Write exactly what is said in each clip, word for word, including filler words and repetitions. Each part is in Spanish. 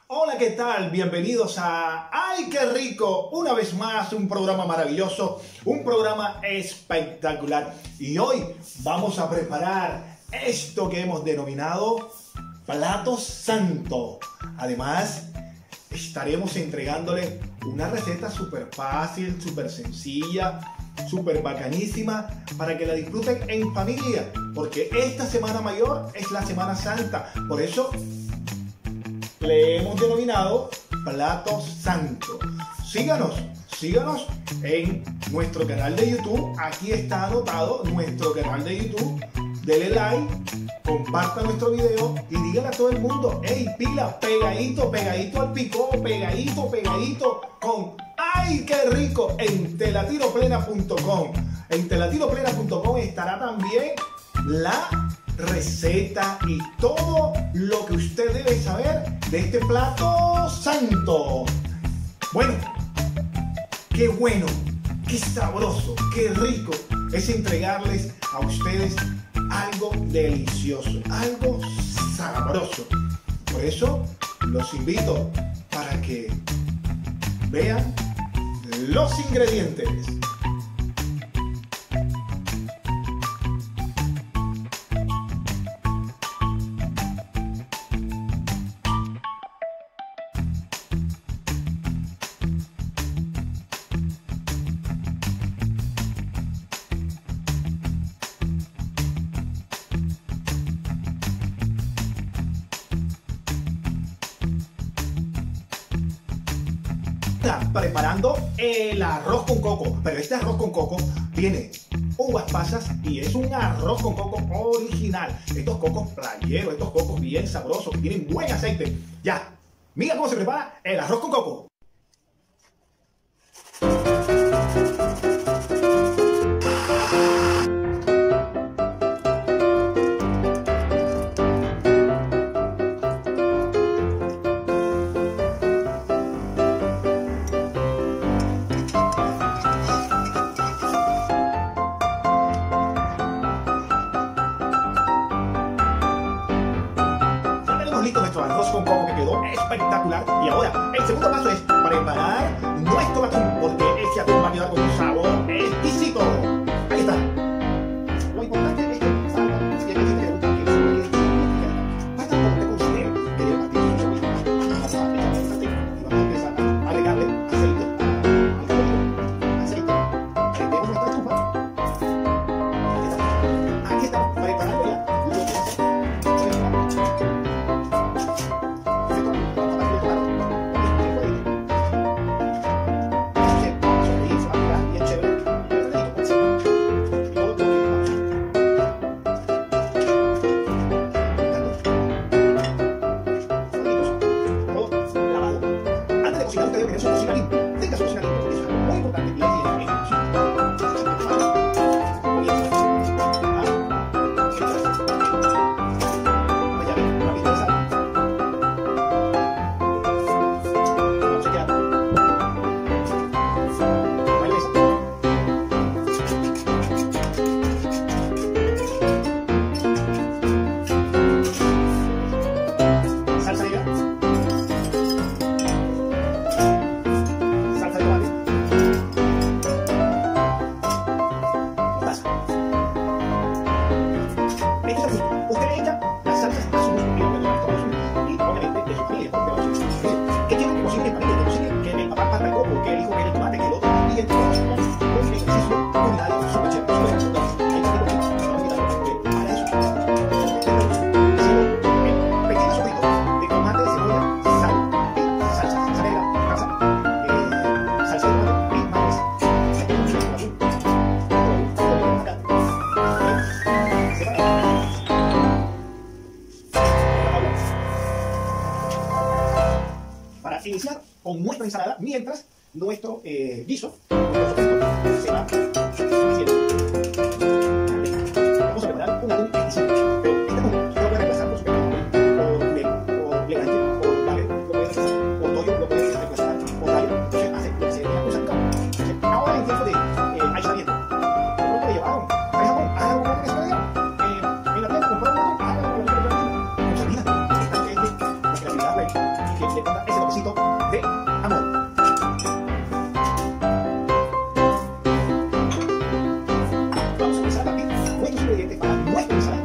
Hola, ¿qué tal? Bienvenidos a ¡Ay, qué rico! Una vez más, un programa maravilloso, un programa espectacular. Y hoy vamos a preparar esto que hemos denominado Plato Santo. Además, estaremos entregándole una receta súper fácil, súper sencilla, súper bacanísima para que la disfruten en familia. Porque esta Semana Mayor es la Semana Santa. Por eso le hemos denominado Plato Santo. Síganos, síganos en nuestro canal de YouTube. Aquí está anotado nuestro canal de YouTube. Dele like, comparta nuestro video y dígale a todo el mundo: hey, pila, pegadito, pegadito al picó, pegadito, pegadito con ¡ay, qué rico! En telatinoplena punto com. En telatinoplena punto com estará también la receta y todo lo que usted debe saber de este plato santo. Bueno, qué bueno, qué sabroso, qué rico es entregarles a ustedes algo delicioso, algo sabroso. Por eso los invito para que vean los ingredientes. Preparando el arroz con coco, pero este arroz con coco tiene uvas pasas y es un arroz con coco original. Estos cocos playeros, estos cocos bien sabrosos que tienen buen aceite. Ya, mira cómo se prepara el arroz con coco. Listo nuestro arroz con coco que quedó espectacular. Y ahora el segundo paso es preparar nuestro atún, porque ese atún va a quedar con un sabor exquisito. Ahí está. Lo importante es que salga, si hay gente que le gusta que se vaya a basta como te considere que le partir su cebolla. Vamos a echar el sartén y vamos a empezar a agregarle aceite al cabello. Aceite. Prendemos nuestra estufa. Aquí estamos preparando ya lo que va a ser. Iniciar con nuestra ensalada mientras nuestro eh, guiso se va haciendo. Vamos a preparar un atún exquisito, pero este atún se lo puede reemplazar por supermercado, por puré, por leganche, por bagel, lo puede reemplazar por toyo, lo puede reemplazar por tallo. Entonces hace lo que se debería usar. Entonces, ahora en tiempo de eh, aislamiento, ¿cómo puede llevar? ¿Trae jamón? ¿Haga un que se lo diga? Eh, en la tienda comprar un atún, haga lo que le diga. No se olvida, esta gente, la creatividad, güey, y que le falta ese toquecito de amor. Vamos a empezar a partir nuestros ingredientes para nuestra ensalada.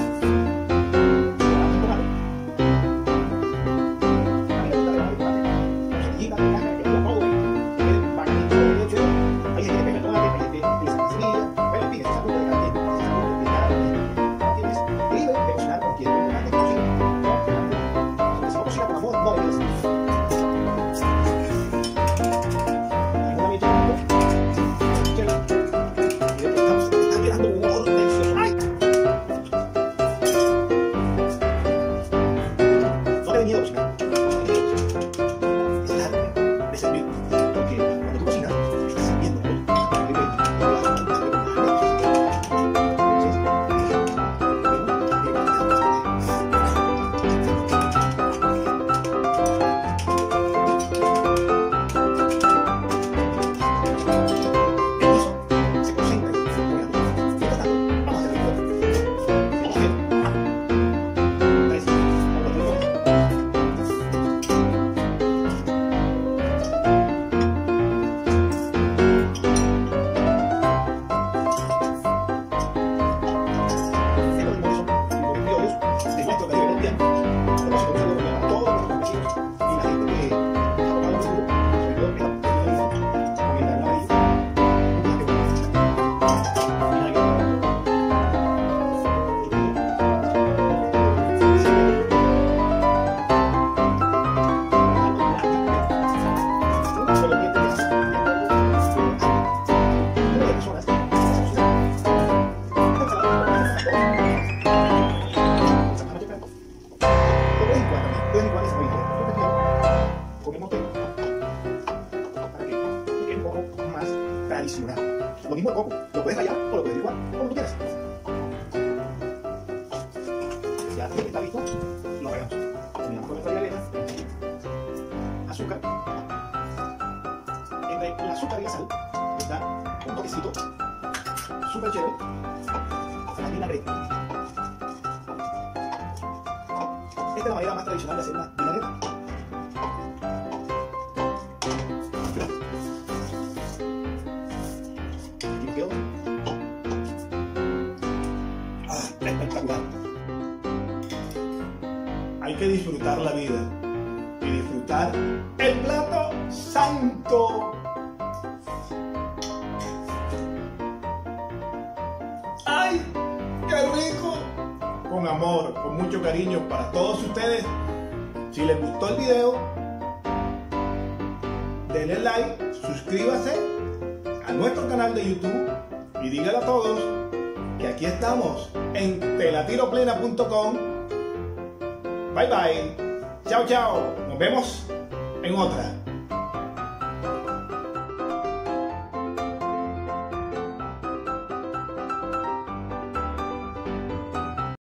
Lo mismo el coco, lo puedes rallar o lo puedes licuar, como tú quieras. Ya que está listo, lo rallamos. Terminamos con nuestra diarrea, azúcar. Entre el azúcar y la sal está un toquecito súper chévere, la vinagreta. Esta es la manera más tradicional de hacer una vinagreta. Espectacular. Hay que disfrutar la vida y disfrutar el plato santo. ¡Ay, qué rico! Con amor, con mucho cariño para todos ustedes. Si les gustó el video, denle like, suscríbase a nuestro canal de YouTube y díganle a todos que aquí estamos en te la tiro plena punto com. Bye bye. Chao, chao. Nos vemos en otra.